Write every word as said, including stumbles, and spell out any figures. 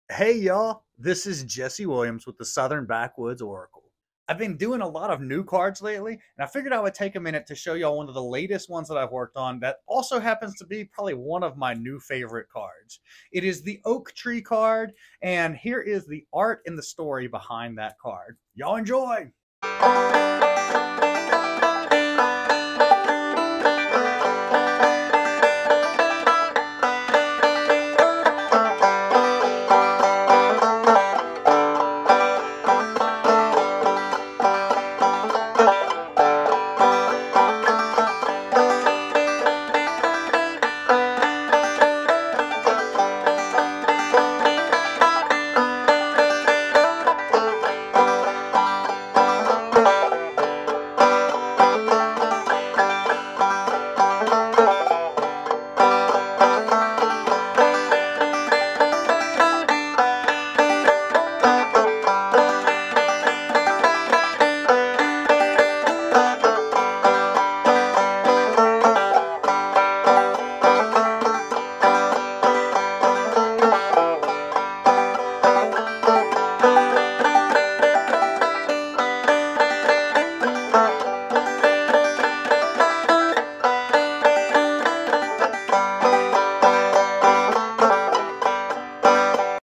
Hey y'all, this is Jesse Williams with the Southern Backwoods Oracle. I've been doing a lot of new cards lately, and I figured I would take a minute to show y'all one of the latest ones that I've worked on that also happens to be probably one of my new favorite cards. It is the Oak Tree card, and here is the art and the story behind that card. Y'all enjoy!